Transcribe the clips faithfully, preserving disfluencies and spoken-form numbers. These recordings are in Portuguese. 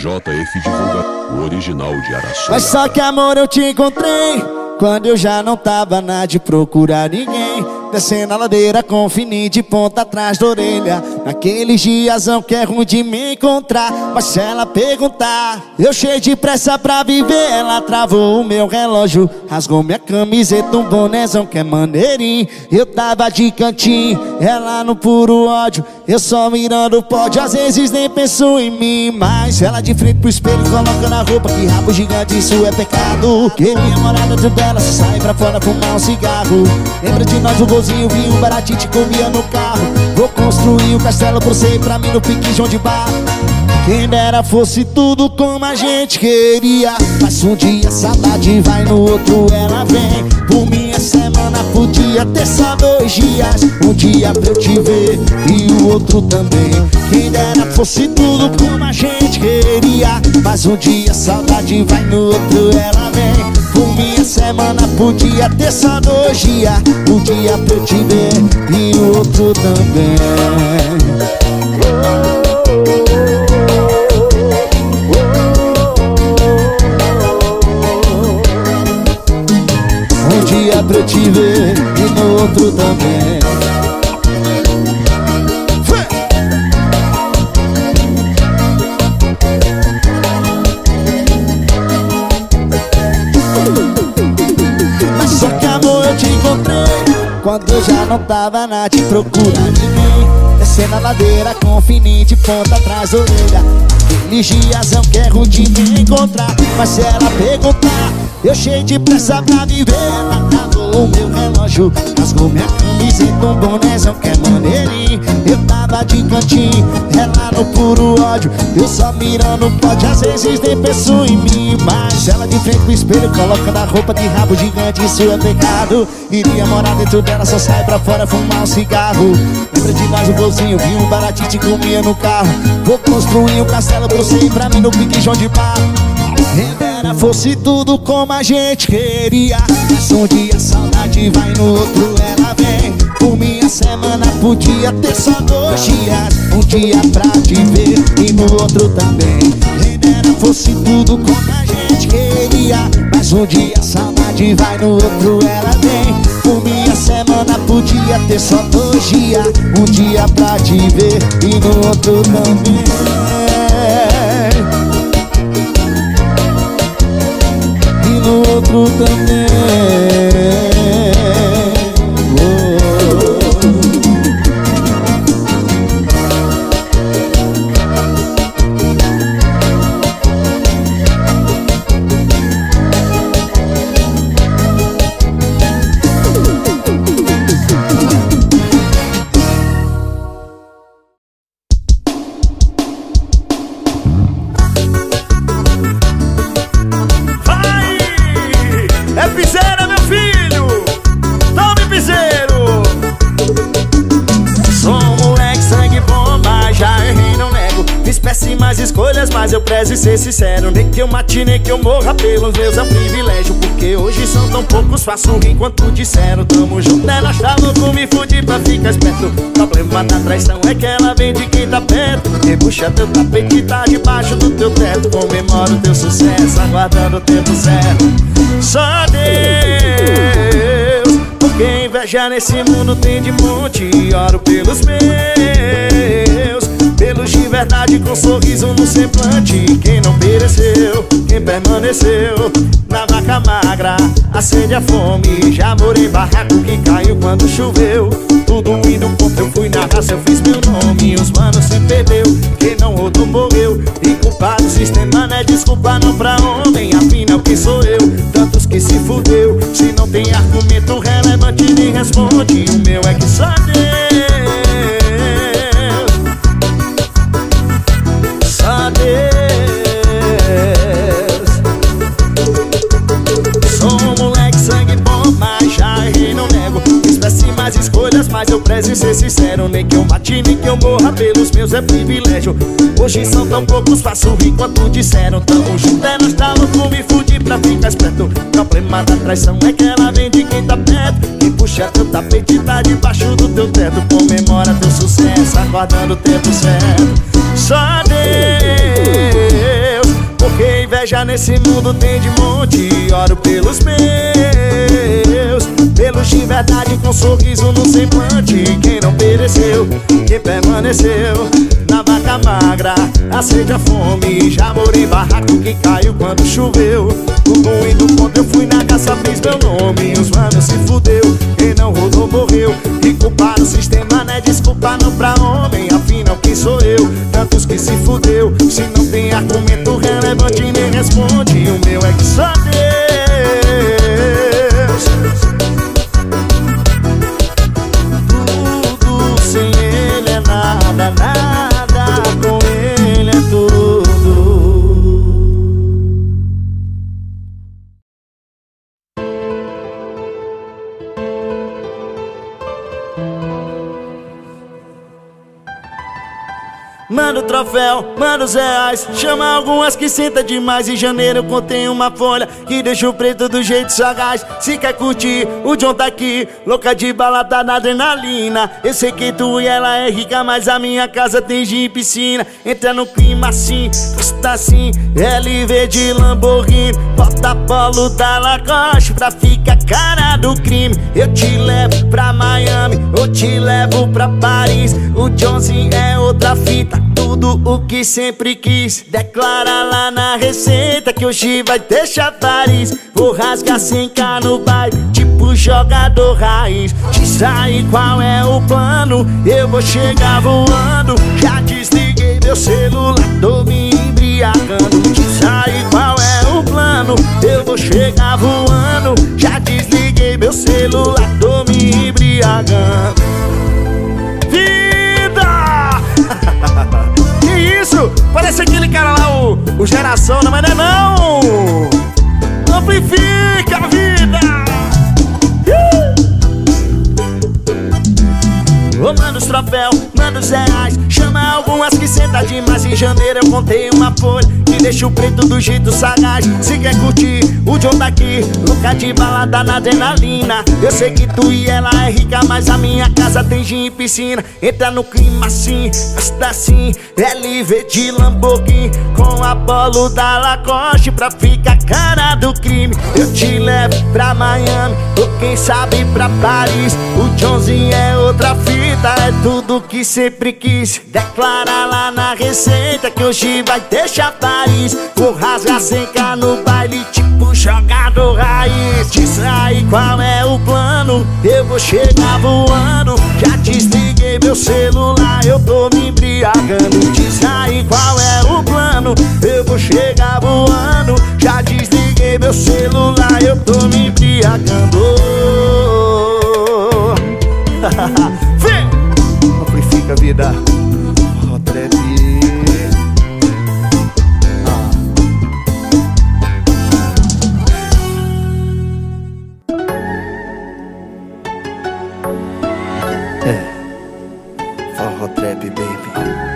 J F divulga o original de Araçuaia. Mas só que amor eu te encontrei quando eu já não tava na de procurar ninguém. Descendo a ladeira com fininho de ponta atrás da orelha, naqueles diazão que é ruim de me encontrar. Mas se ela perguntar, eu cheio de pressa pra viver, ela travou o meu relógio, rasgou minha camiseta, um bonézão que é maneirinho. Eu tava de cantinho, ela no puro ódio, eu só mirando o pódio, às vezes nem penso em mim. Mas ela de frente pro espelho, colocando a roupa, que rabo gigante, isso é pecado. Queria morar dentro dela, só sair pra fora fumar um cigarro. Lembra de nós o golzinho, vi um baratinho, te comia no carro. Vou construir um castelo pra você e pra mim no pique João de Barro. Quem dera fosse tudo como a gente queria, mas um dia a saudade vai, no outro ela vem. Por minha semana podia ter só dois dias, um dia pra eu te ver e o outro também. Quem dera fosse tudo como a gente queria, mas um dia a saudade vai, no outro ela vem. Por minha semana podia ter só dois dias, um dia pra eu te ver e o outro também. Um dia pra eu te ver e no outro também. Mas só que amor eu te encontrei quando eu já não tava na de procurar ninguém. Descendo a ladeira com fininho de ponta atrás da orelha, aquele diazão que é ruim de me encontrar. Mas se ela perguntar, eu cheio de pressa pra viver, ela travou o meu relógio, rasgou minha camiseta, um bonézão que é maneirinho. Eu tava de cantinho, ela no puro ódio, eu só mirando o pódio, às vezes nem penso em mim. Mas ela de frente pro espelho, colocando a roupa de rabo gigante, isso é pecado. Iria morar dentro dela, só sai pra fora fumar um cigarro. Lembra de nós o golzinho, vi um baratinho, te comia no carro. Vou construir um castelo pra você e pra mim no pique João de Barro. Quem dera fosse tudo como a gente queria, mas um dia a saudade vai, no outro ela vem. Por minha semana podia ter só dois dias, um dia pra te ver e no outro também. Quem dera fosse tudo como a gente queria, mas um dia a saudade vai, no outro ela vem. Por minha semana podia ter só dois dias, um dia pra te ver e no outro também. No outro também. Escolhas, mas eu prezo e ser sincero. Nem que eu mate, nem que eu morra pelos meus é um privilégio. Porque hoje são tão poucos, faço rir enquanto disseram tamo junto. Ela tá louco, me fude pra ficar esperto. O problema da traição é que ela vem de quem tá perto. Rebuxa teu tapete e tá debaixo do teu teto. Comemora o teu sucesso, aguardando o tempo certo. Só Deus, porque inveja nesse mundo tem de monte. Oro pelos meus, pelos de verdade com sorriso no semblante. Quem não pereceu, quem permaneceu na vaca magra, acende a fome. Já morei em barraco que caiu quando choveu. Tudo indo ponto, eu fui na raça, eu fiz meu nome. Os manos se perdeu, quem não rodou morreu. E culpado o sistema não é desculpa não pra homem. Afinal quem sou eu? Tantos que se fudeu. Se não tem argumento relevante nem responde. O meu é que só Deus, só Deus. Sou um moleque sangue bom, mas já errei, não nego. Fiz péssimas escolhas, mas eu prezo em ser sincero. Nem que eu mate, nem que eu morra pelos meus é privilégio. Hoje são tão poucos, faço rir quanto disseram tamo junto. É nós tá louco, me fudi pra ficar esperto. O problema da traição é que ela vem de quem tá perto. Quem puxa teu tapete tá debaixo do teu teto. Comemora teu sucesso, aguardando o tempo certo. Só Deus, Porque inveja nesse mundo tem de monte. Oro pelos meus, pelos de verdade com sorriso no semblante. Quem não pereceu, quem permaneceu na vaca magra, a sede, a fome. Já morei em barraco que caiu quando choveu. O bom e do ponto eu fui na caça, fiz meu nome. Os manos se fudeu, quem não rodou morreu. E culpar o sistema não é desculpa não pra homem. Afinal quem sou eu? Tantos que se fudeu. Se não tem argumento relevante nem responde. O meu é que só Deus. Tudo sem ele é nada, nada com ele é tudo. Manda o troféu, manda os reais, chama algumas que senta demais. Em janeiro eu contei uma folha que deixa o preto do jeito sagaz. Se quer curtir, o John tá aqui, louca de balada na adrenalina. Eu sei que tu e ela é rica, mas a minha casa tem gym e piscina. Entra no clima assim, gosta assim, L V de Lamborghini. Bota polo da Lacoste pra ficar cara do crime. Eu te levo pra Miami, eu te levo pra Paris. O Johnzinho é outra fita, tudo o que sempre quis. Declara lá na receita que hoje vai ter chafariz. Vou rasgar cem k no baile, tipo jogador raiz. Diz aí qual é o plano, eu vou chegar voando. Já desliguei meu celular, tô me embriagando. Diz aí qual é o plano, eu vou chegar voando. Já desliguei meu celular, tô me embriagando. Que isso? Parece aquele cara lá, o, o Geração, não é não? Amplifica a vida! Ô, manda os troféu, manda os reais, chama algumas que senta demais. Em janeiro eu contei uma folha que deixa o preto do jeito sagaz. Se quer curtir, o John tá aqui, louca de balada na adrenalina. Eu sei que tu e ela é rica, mas a minha casa tem gym e piscina. Entra no clima assim, gasta assim, L V de Lamborghini. Com a polo da Lacoste pra ficar cara do crime. Eu te levo pra Miami, ou quem sabe pra Paris. O Johnzinho é outra fita, é tudo que sempre quis. Declara lá na receita que hoje vai ter chafariz. Vou rasgar cem k no baile, tipo jogador raiz. Diz aí qual é o plano, eu vou chegar voando. Já desliguei meu celular, eu tô me embriagando. Diz aí qual é o plano, eu vou chegar voando. Já desliguei meu celular, eu tô me embriagando. Vem! Amplifica a vida. Oh, trap. É. Forró trap, baby.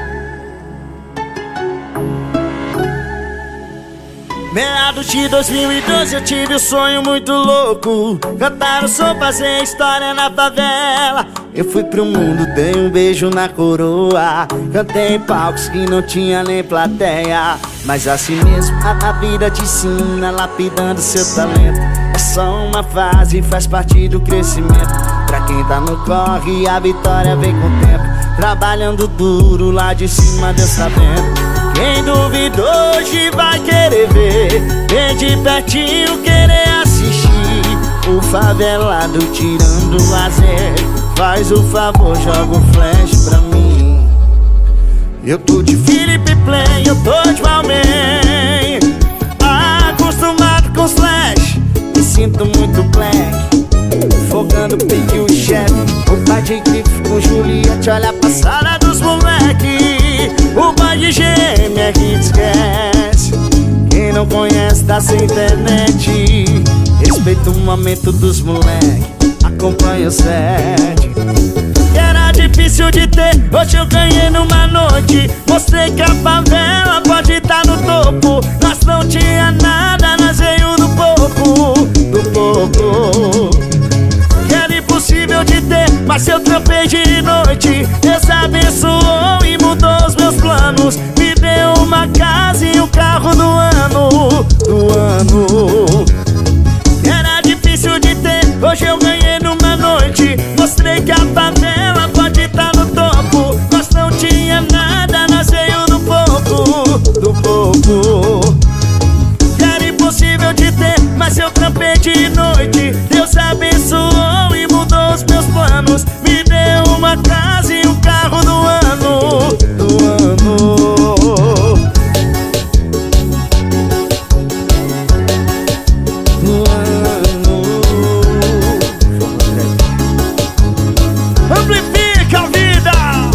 Meados de dois mil e doze eu tive um sonho muito louco. Cantar o som, fazer história na favela. Eu fui pro mundo, dei um beijo na coroa. Cantei em palcos que não tinha nem plateia. Mas assim mesmo a, a vida te ensina, lapidando seu talento. É só uma fase, faz parte do crescimento. Pra quem tá no corre, a vitória vem com o tempo. Trabalhando duro, lá de cima Deus tá vendo. Quem duvida hoje vai querer ver, vem de pertinho querer assistir. O favelado tirando o lazer, faz o favor, joga o flash pra mim. Eu tô de Felipe Play, eu tô de Valmem. Acostumado com os flash, me sinto muito black. Focando pique o chefe, o pai de grife com Juliette, olha a passada dos moleque. O pai de gêmea que esquece, quem não conhece tá sem internet. Respeita o momento dos moleque, acompanha o set. Era difícil de ter, hoje eu ganhei numa noite. Mostrei que a favela pode estar no topo. Nós não tinha nada, nós veio do pouco, do pouco. Era impossível de ter, mas eu trampei de noite. Deus abençoou e mudou os meus planos. Me deu uma casa e o carro do ano. ano. Era difícil de ter, hoje eu ganhei numa noite. Mostrei que a favela pode estar no topo. Nós não tinha nada, nós veio do pouco, do pouco. Era impossível de ter, mas eu trampei de noite. Deus abençoou e mudou os meus planos. Me deu uma casa e um carro do ano, do ano. Amplifica a vida.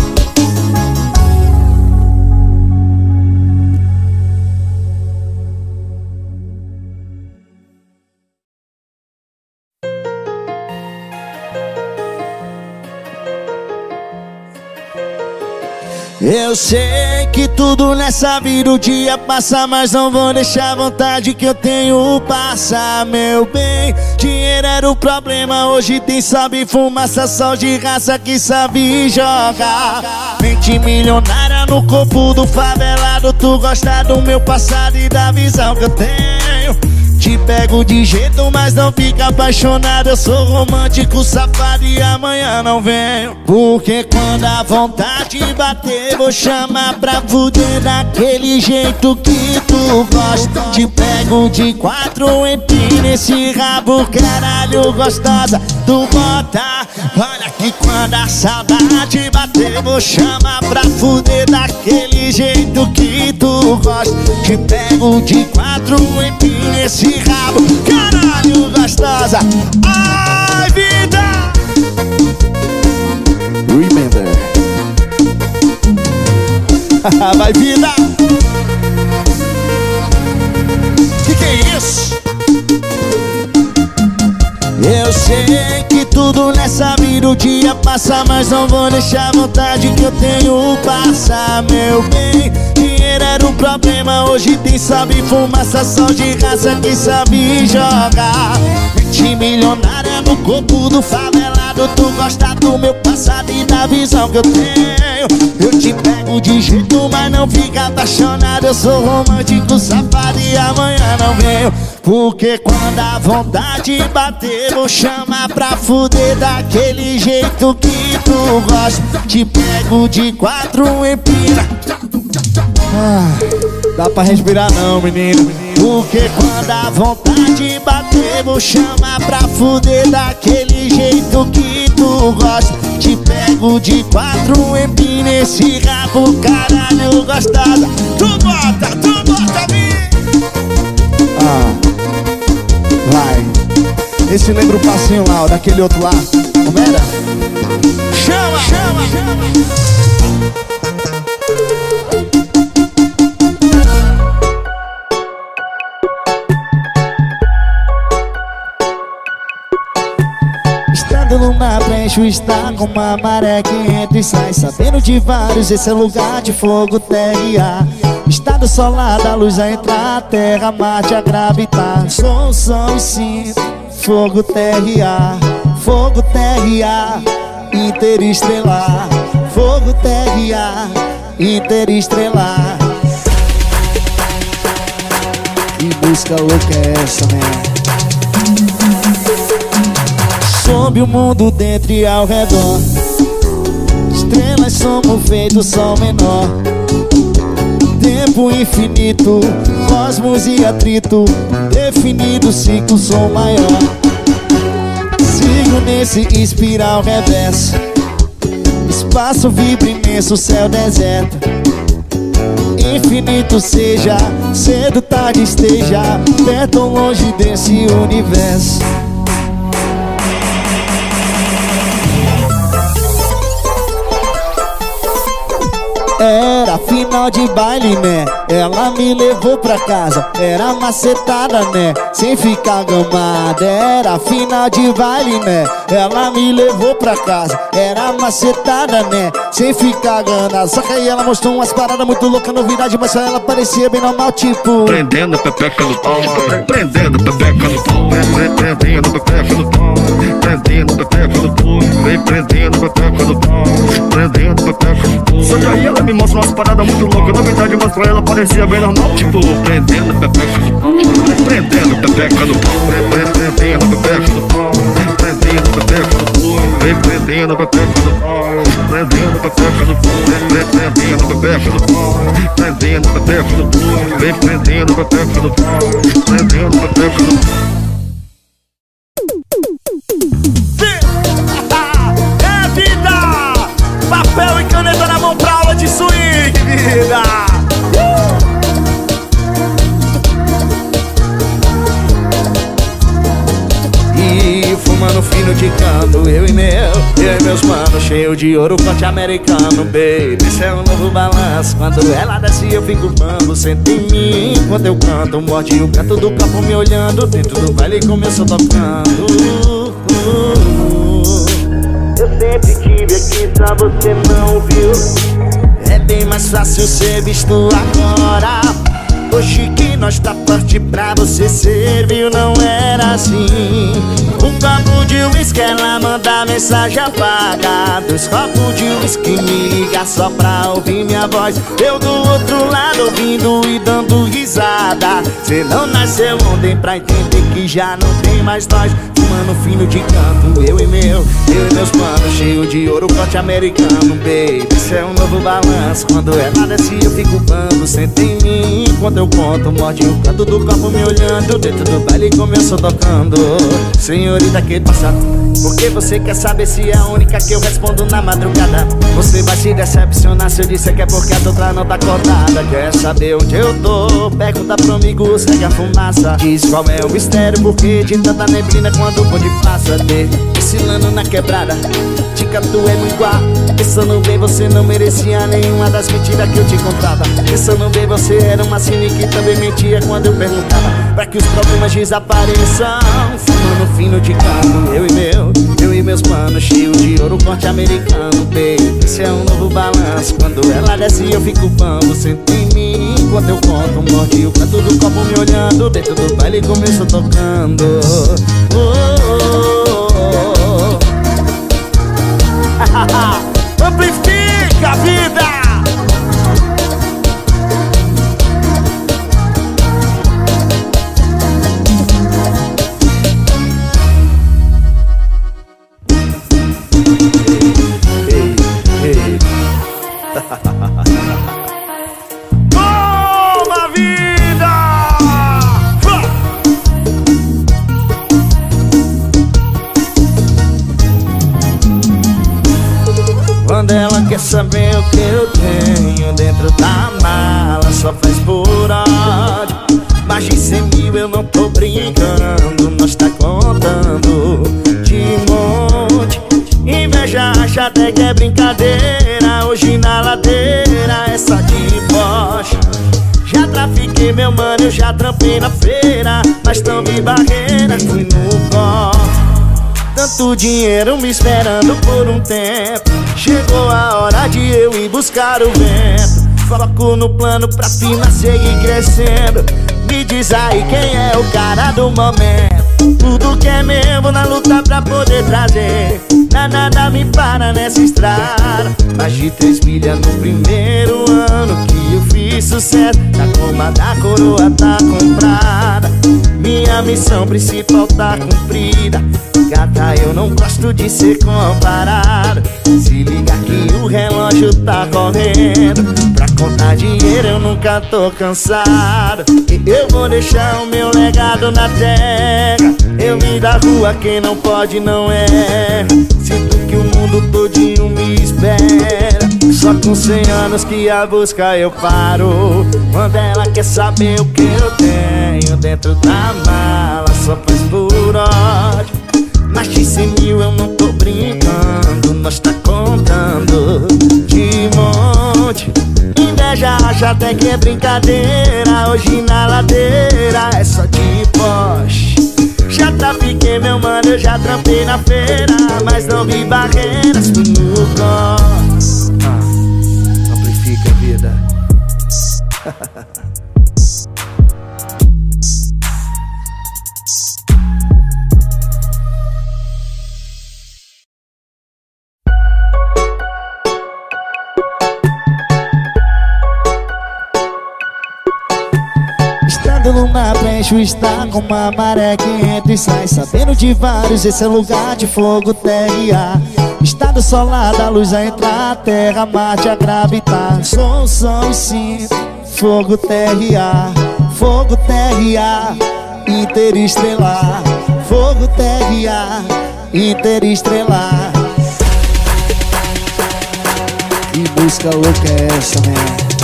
Eu sei que tudo nessa vida o dia passa, mas não vou deixar a vontade que eu tenho passar, meu bem. Dinheiro era o problema, hoje tem sabe fumaça, só de raça que sabe jogar. Mente milionária no corpo do favelado, tu gosta do meu passado e da visão que eu tenho. Te pego de jeito, mas não fica apaixonado. Eu sou romântico, safado e amanhã não venho. Porque quando a vontade bater, vou chamar pra fuder daquele jeito que tu gosta. Te pego de quatro, empina esse rabo, caralho, gostosa, tu bota. Olha que quando a saudade bater, vou chamar pra fuder daquele jeito que tu gosta. Te pego de quatro, empina esse rabo, caralho, gostosa. Ai, vida. Remember. Vai, vida. Que que é isso? Eu sei que tudo nessa vida o dia passa, mas não vou deixar a vontade que eu tenho passar, meu bem. Dinheiro era o problema, hoje tem sabe fumaça, só de raça que sabe jogar. Mente milionária no corpo do favelado, tu gosta do meu passado e da visão que eu tenho. Eu te pego de jeito, mas não fica apaixonado. Eu sou romântico, safado e amanhã não venho. Porque quando a vontade bater, vou chamar pra fuder daquele jeito que tu gosta. Te pego de quatro, empina. Ah, dá pra respirar não, menino. Porque quando a vontade bater, vou chamar pra fuder daquele jeito que tu gosta. Te pego de quatro, empina esse rabo, caralho, gostosa. Tu bota, tu bota, me. Ah, vai. Esse lembra o passinho lá, ó, daquele outro lá. Como era? Chama, chama, chama. Estando no mar, preencho está com uma maré que entra e sai. Sabendo de vários, esse é lugar de fogo, terra e ar. Estado solado, a luz a entrar, a terra, Marte a gravitar. Sou o sol e sinto, fogo, terra e ar. Fogo, terra e ar, interestelar. Fogo, terra e ar, interestelar. Que música louca é essa, né? Sob o mundo dentro e ao redor, estrelas somos feitos sol menor. Tempo infinito, cosmos e atrito, definido ciclo som maior. Sigo nesse espiral reverso, espaço vibra imenso, céu deserto. Infinito seja, cedo tarde esteja, perto ou longe desse universo. Era final de baile, né? Ela me levou pra casa. Era macetada, né? Sem ficar gamada. Era final de baile, né? Ela me levou pra casa. Era macetada, né? Sem ficar ganada. Só que aí ela mostrou umas paradas muito loucas, novidade, mas só ela parecia bem normal, tipo prendendo a pepeca no pau, prendendo a pepeca no pau, prendendo a pepeca no pau, prendendo a pepeca no pau, vem prendendo a pepeca no pau, prendendo a pepeca no pau. Só que aí ela me mostra umas paradas muito loucas, novidade, mas com ela parecia bem normal. Tipo, prendendo a pepeca no pau, prendendo a pepeca no pau, prendendo a pepeca no pau, prendendo a pepeca no pau, prendendo a pepeca no pau, prendendo a pepeca no pau, prendendo a pepeca no pau, prendendo a pepeca no pau, prendendo a pepeca no pau, prendendo a pepeca no pau. É vida! Papel e caneta na mão pra aula de swing, vida! E fumando fino de canto, eu e meu, eu e meus manos, cheio de ouro corte americano, baby. Isso é um novo balanço, quando ela desce eu fico bambo. Senta em mim enquanto eu canto, morde o canto do copo me olhando. Dentro do baile começou tocando. Eu sempre tive aqui, só você não viu. É bem mais fácil ser visto agora. Hoje que nós tá forte pra você serviu, não era assim. Um copo de uísque, ela manda mensagem apaga. Dois copos de uísque, me liga só pra ouvir minha voz. Eu do outro lado ouvindo e dando risada. Cê não nasceu ontem pra entender que já não tem mais nós. Fumando fino de canto, eu e meu, eu e meus manos, cheio de ouro corte americano, baby. Isso é um novo balanço, quando ela desce eu fico bambo. Senta em mim enquanto eu conto, morde o canto do copo me olhando. Dentro do baile começou tocando. Senhorita, que passa? Porque você quer saber se é a única que eu respondo na madrugada. Você vai se decepcionar se eu disser que é porque a outra não tá acordada. Quer saber onde eu tô? Pergunta pro amigo, segue a fumaça. Diz qual é o mistério, porque de tanta neblina quando o bonde passa. Desfilando na quebrada, dica tu é muito igual. Pensando bem, você não merecia nenhuma das mentiras que eu te contava. Pensando bem, você era uma cine que também mentia quando eu perguntava, pra que os problemas desapareçam. Fumando fino de canto, eu e meu, eu e meus manos, cheio de ouro corte americano, baby. Esse é um novo balanço, quando ela desce eu fico bambo. Senta em mim enquanto eu conto, morde o canto do copo me olhando. Dentro do baile começou tocando. Oh, oh, oh, oh. Amplifica a vida! Toma vida! Quando ela quer saber o que eu tenho dentro da mala, só faz por ódio. Mais de cem mil eu não tô brincando, nós tá contando de monte. Inveja acha até que é brincadeira, hoje na ladeira é só de Porsche. Já trafiquei meu mano, eu já trampei na feira, mas não vi barreira, fui no corte. Tanto dinheiro me esperando por um tempo, chegou a hora de eu ir buscar o vento. Foco no plano pra firma seguir crescendo. Me diz aí quem é o cara do momento. Tudo que é meu na luta pra poder trazer. Nada me para nessa estrada. Mais de três milhas no primeiro ano que eu fiz sucesso. A coma da coroa tá comprada. Minha missão principal tá cumprida. Gata, eu não gosto de ser comparado. Se liga que o relógio tá correndo. Pra contar dinheiro eu nunca tô cansado. E eu vou deixar o meu legado na terra. Eu me da rua, quem não pode não é. Sinto que o mundo todinho me espera. Só com cem anos que a busca eu paro. Quando ela quer saber o que eu tenho dentro da mala, só faz por ódio. Mais de cem mil eu não tô brincando, nós tá contando de monte. Inveja acha até que é brincadeira, hoje na ladeira é só de Porsche. Já trafiquei meu mano, eu já trampei na feira, mas não vi barreiras, fui no corte. Ah, amplifica a vida. prancha está com uma maré que entra e sai. Sabendo de vários, esse é lugar de fogo, terra e ar. Estado solado, a luz a entrar, terra, Marte a gravitar. Som, som e cinto, fogo, terra e ar. Fogo, terra e ar, interestelar. Fogo, terra e ar, interestelar. Que música louca é essa, né?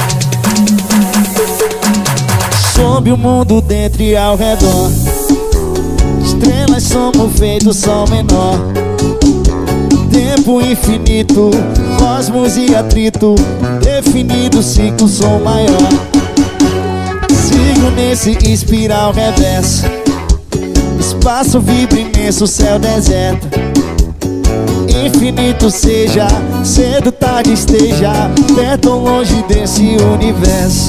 Sob o mundo dentro e ao redor, estrelas somos feitos sol menor. Tempo infinito, cosmos e atrito, definido ciclo, som maior. Sigo nesse espiral reverso, espaço vibra imenso, céu deserto. Infinito seja, cedo, tarde esteja, perto ou longe desse universo.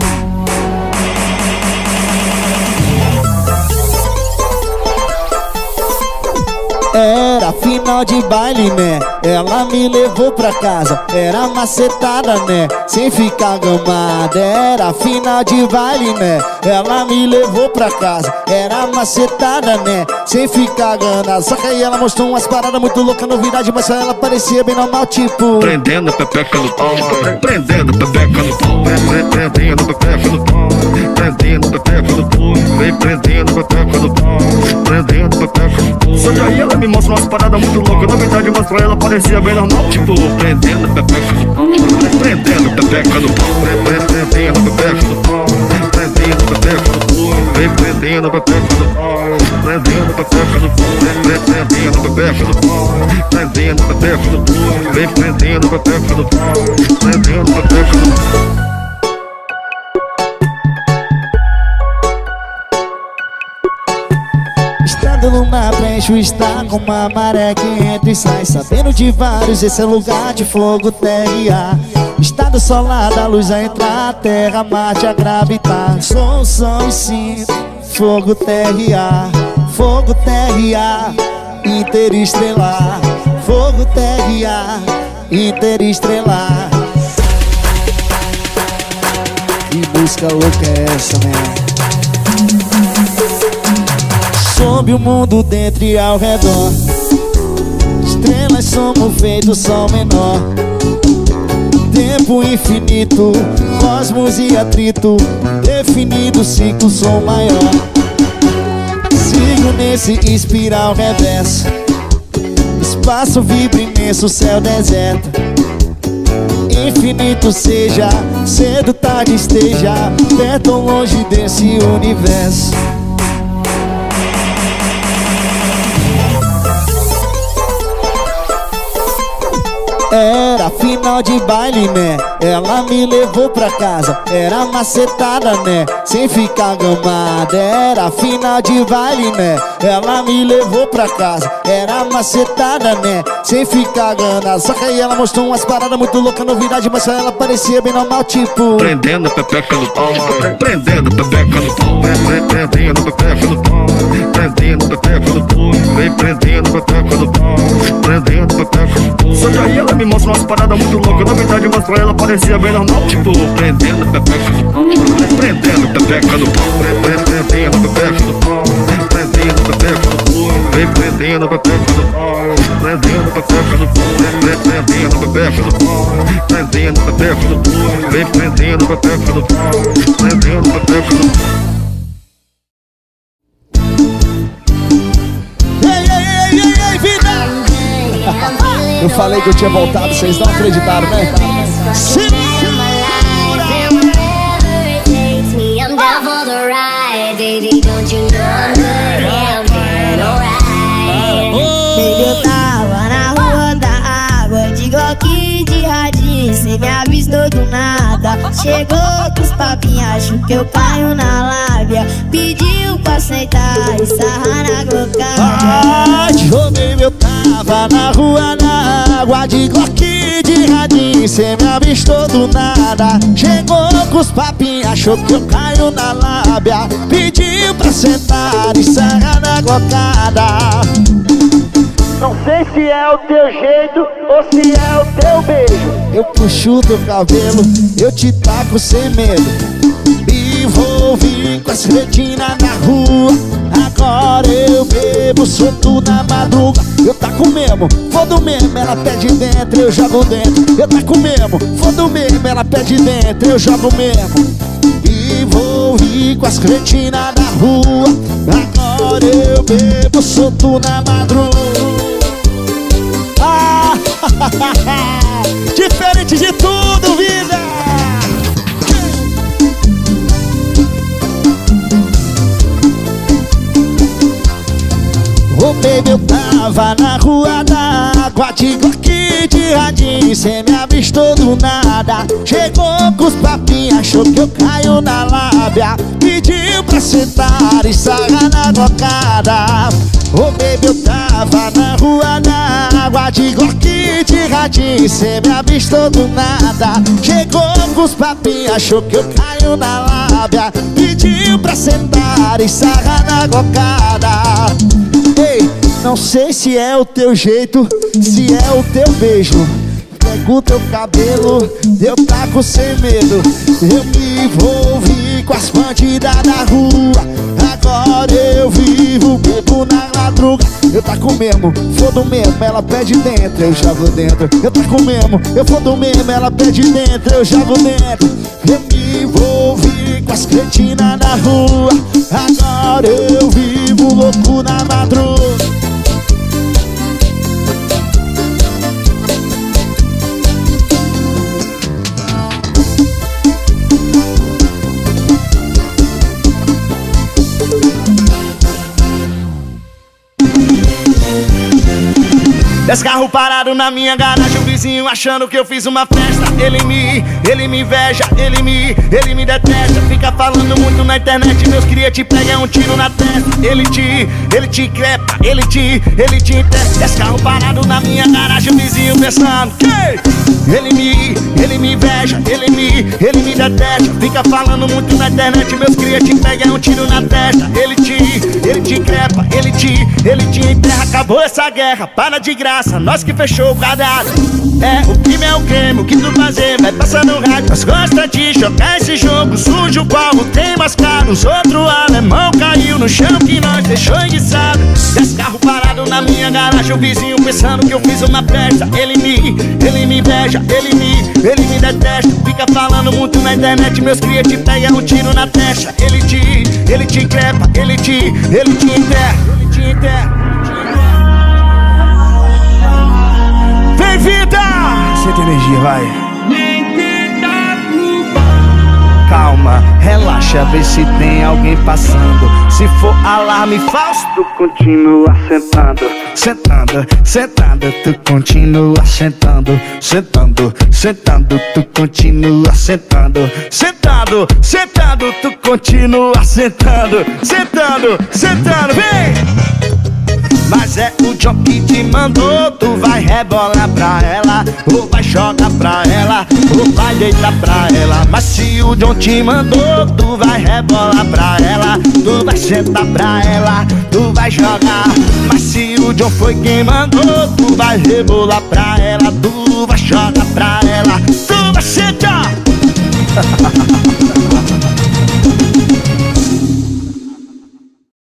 Era final de baile, né? Ela me levou pra casa. Era macetada, né? Sem ficar gamada. Era final de baile, né? Ela me levou pra casa. Era macetada, né? Sem ficar ganada. Só que aí ela mostrou umas paradas muito loucas, novidade, mas só ela parecia bem normal, tipo prendendo a pepeca no pau, prendendo a pepeca no pau, prendendo a pepeca no pau, prendendo a pepeca no pau, vem prendendo a pepeca no pau, prendendo a pepeca no pau. Só que aí ela me mostra umas paradas muito loucas, novidade, mas pra ela parecia bem normal, tipo prendendo a pepeca no pau, prendendo a pepeca no pau, prendendo a pepeca no pau, prendendo a pepeca no pau, vem prendendo a pepeca no pau, prendendo a pepeca no pau, prendendo a pepeca no pau, prendendo a pepeca no pau, vem prendendo a pepeca no pau, prendendo a pepeca no pau. Estando numa prancha está com uma maré que entra e sai. Sabendo de vários, esse é lugar de fogo, terra e ar. Estado solado, a luz a entrar, terra, Marte a gravitar. Som, som e cinto, fogo, terra e ar. Fogo, terra e ar, interestelar. Fogo, terra e ar, interestelar. Que música louca é essa, né? Sob o mundo dentro e ao redor, estrelas somos feitos sol menor. Tempo infinito, cosmos e atrito, definido ciclo, som maior. Sigo nesse espiral reverso, espaço vibra imenso, céu deserto. Infinito seja, cedo, tarde esteja, perto ou longe desse universo. Era final de baile, né? Ela me levou pra casa. Era macetada, né? Sem ficar gamada. Era final de baile, né? Ela me levou pra casa. Era macetada, né? Sem ficar ganada. Só que aí ela mostrou umas paradas muito loucas, novidade, mas só ela parecia bem normal, tipo prendendo a pepeca no pau, prendendo a pepeca no pau, prendendo a pepeca no pau, prendendo a pepeca no pau, vem prendendo a pepeca no pau, prendendo a pepeca no pau. Só que aí ela me mostra umas paradas muito loucas, novidade, mas pra ela parecia bem normal, tipo prendendo a pepeca no pau, prendendo a pepeca no pau, prendendo a pepeca no pau, prendendo a pepeca no pau, vem prendendo a pepeca no pau, prendendo a pepeca no pau, prendendo a pepeca no pau, prendendo a pepeca no pau, vem prendendo a pepeca no pau, prendendo a pepeca no pau. Eu falei que eu tinha voltado, vocês não acreditaram, né? Sim. Baby, eu tava na rua da água, de Glock de radinho, cê me avistou do nada. Chegou com os papinhos, acho que eu caio na lábia. Pediu pra sentar e sarrar na glocada. Ai, joguei, eu tava na rua da água, de Glock de radinho, cê me avistou do nada. Chegou com os papinhos, achou que eu caio na lábia. Pediu pra sentar e sarrar na glocada. Não sei se é o teu jeito ou se é o teu beijo. Eu puxo teu cabelo, eu te taco sem medo e vou envolvi com as cretinas na rua. Agora eu bebo, solto na madruga. Eu taco mesmo, fodo mesmo, ela pede dentro, eu jogo dentro. Eu taco mesmo, fodo mesmo, ela pede dentro, eu jogo mesmo. Envolvi com as cretinas na rua. Agora eu bebo, solto na madruga. Ah, diferente de tudo, vida. Ô, baby, eu tava na rua da água, de Glock, de radinho, cê me avistou do nada. Chegou com os papinhos, achou que eu caio na lábia. Pediu pra sentar e sarrar na bocada. Ô, baby, eu tava na rua da água, de Glock, de radinho, cê me avistou do nada. Chegou com os papinhos, achou que eu caio na lábia. Pediu pra sentar e sarrar na bocada. Ei, não sei se é o teu jeito, se é o teu beijo. Pego o teu cabelo, eu taco sem medo. Eu me envolvi com as bandidas na rua. Agora eu vivo, bebo na madruga. Eu taco mesmo, fodo mesmo, ela pede dentro, eu jogo dentro. Eu taco mesmo, eu fodo mesmo, ela pede dentro, eu jogo dentro. Eu me envolvi com as cretinas na rua. Agora eu vivo louco na madruga. Dez carros parados na minha garagem, o vizinho achando que eu fiz uma festa. Ele me, ele me inveja, ele me, ele me detesta. Fica falando muito na internet, meus cria te pega um tiro na testa. Ele te, ele te crepa, ele te, ele te entesta. Dez carros parados na minha garagem, o vizinho pensando que ele me, ele me inveja, ele me, ele me detesta. Fica falando muito na internet, meus cria te pega um tiro na testa. Ele te, ele te crepa, ele te, ele te enterra. Acabou essa guerra, para de graça, nós que fechou o cadeado. É, o crime é o crime, o que tu fazer vai passar no rádio. Nós gosta de jogar esse jogo sujo, qual tem mais caro. Os outro alemão caiu no chão que nós deixou enguiçado. Dez carros parados na minha garagem, o vizinho pensando que eu fiz uma festa. Ele me, ele me inveja, ele me, ele me detesta. Fica falando muito na internet, meus cria te pega um tiro na testa. Ele te, ele te crepa, ele te, ele te enterra, ele te enterra. Vem, vida! Senta energia, vai. Calma, relaxa, vê se tem alguém passando. Se for alarme falso, tu continua sentando. Sentando, sentando, tu continua sentando. Sentando, sentando, tu continua sentando. Sentado, sentado, tu continua sentando. Sentando, sentando, vem! Mas é o John que te mandou. Tu vai rebolar pra ela, ou vai jogar pra ela, ou vai deitar pra ela. Mas se o John te mandou, tu vai rebolar pra ela, tu vai sentar pra ela, tu vai jogar. Mas se o John foi quem mandou, tu vai rebolar pra ela, tu vai jogar pra ela, tu vai sentar.